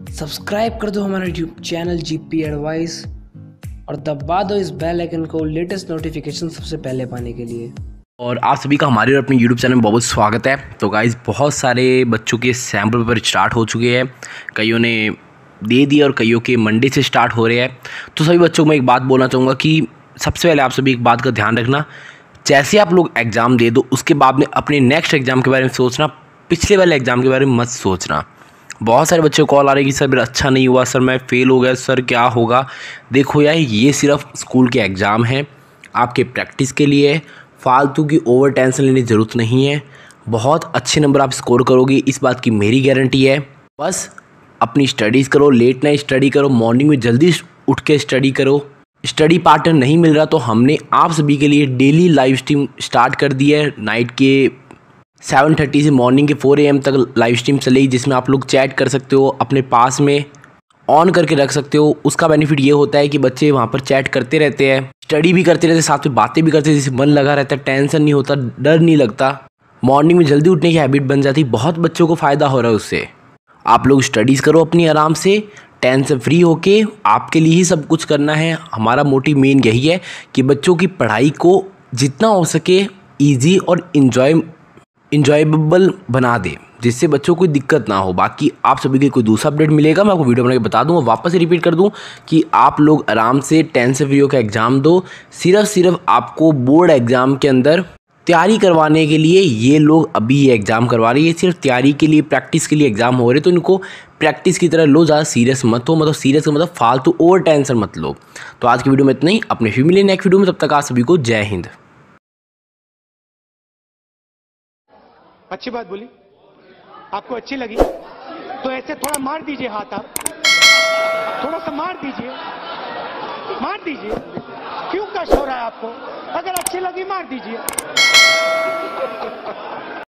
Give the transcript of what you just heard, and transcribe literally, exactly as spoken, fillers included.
Subscribe कर दो हमारा यूट्यूब चैनल जीपी एडवाइस और दबा दो इस बेल आइकन को लेटेस्ट नोटिफिकेशन सबसे पहले पाने के लिए। और आप सभी का हमारे और अपने यूट्यूब चैनल में बहुत स्वागत है। तो गाइज़, बहुत सारे बच्चों के सैम्पल पेपर स्टार्ट हो चुके हैं, कईयों ने दे दिए और कईयों के मंडे से स्टार्ट हो रहे हैं। तो सभी बच्चों को मैं एक बात बोलना चाहूँगा कि सबसे पहले आप सभी एक बात का ध्यान रखना, जैसे आप लोग एग्ज़ाम दे दो उसके बाद में अपने नेक्स्ट एग्ज़ाम के बारे में सोचना, पिछले वाले एग्ज़ाम के बारे में मत सोचना। बहुत सारे बच्चे कॉल आ रहे हैं कि सर मेरा अच्छा नहीं हुआ, सर मैं फ़ेल हो गया, सर क्या होगा। देखो यार, ये सिर्फ स्कूल के एग्ज़ाम हैं, आपके प्रैक्टिस के लिए। फालतू की ओवर टेंशन लेने की ज़रूरत नहीं है। बहुत अच्छे नंबर आप स्कोर करोगे, इस बात की मेरी गारंटी है। बस अपनी स्टडीज़ करो, लेट नाइट स्टडी करो, मॉर्निंग में जल्दी उठ के स्टडी करो। स्टडी पार्टनर नहीं मिल रहा तो हमने आप सभी के लिए डेली लाइव स्ट्रीम स्टार्ट कर दी है। नाइट के सेवन थर्टी से मॉर्निंग के फोर ए एम तक लाइव स्ट्रीम चलेगी, जिसमें आप लोग चैट कर सकते हो, अपने पास में ऑन करके रख सकते हो। उसका बेनिफिट ये होता है कि बच्चे वहाँ पर चैट करते रहते हैं, स्टडी भी करते रहते हैं, साथ में बातें भी करते हैं, जिससे मन लगा रहता है, टेंशन नहीं होता, डर नहीं लगता, मॉर्निंग में जल्दी उठने की हैबिट बन जाती है। बहुत बच्चों को फ़ायदा हो रहा है उससे। आप लोग स्टडीज़ करो अपनी आराम से, टेंशन फ्री होके। आपके लिए ही सब कुछ करना है। हमारा मोटिव मेन यही है कि बच्चों की पढ़ाई को जितना हो सके ईजी और इन्जॉय इंजॉयबल बना दे, जिससे बच्चों को कोई दिक्कत ना हो। बाकी आप सभी के कोई दूसरा अपडेट मिलेगा मैं आपको वीडियो बना के बता दूँ। वापस से रिपीट कर दूँ कि आप लोग आराम से टेंशन फ्री होकर एग्ज़ाम दो। सिर्फ सिर्फ आपको बोर्ड एग्ज़ाम के अंदर तैयारी करवाने के लिए ये लोग अभी ये एग्ज़ाम करवा रही है, सिर्फ तैयारी के लिए, प्रैक्टिस के लिए एग्ज़ाम हो रहे। तो इनको प्रैक्टिस की तरह लो, ज़्यादा सीरियस मत हो। मतलब सीरियस का मतलब फालतू ओवर टेंशन मत लो। तो आज की वीडियो में इतना ही, अपने फिर मिले नेक्स्ट वीडियो में। तब तक आप सभी को जय हिंद। अच्छी बात बोली, आपको अच्छी लगी तो ऐसे थोड़ा मार दीजिए हाथ, आप थोड़ा सा मार दीजिए, मार दीजिए। क्यों कष्ट हो रहा है आपको? अगर अच्छी लगी मार दीजिए।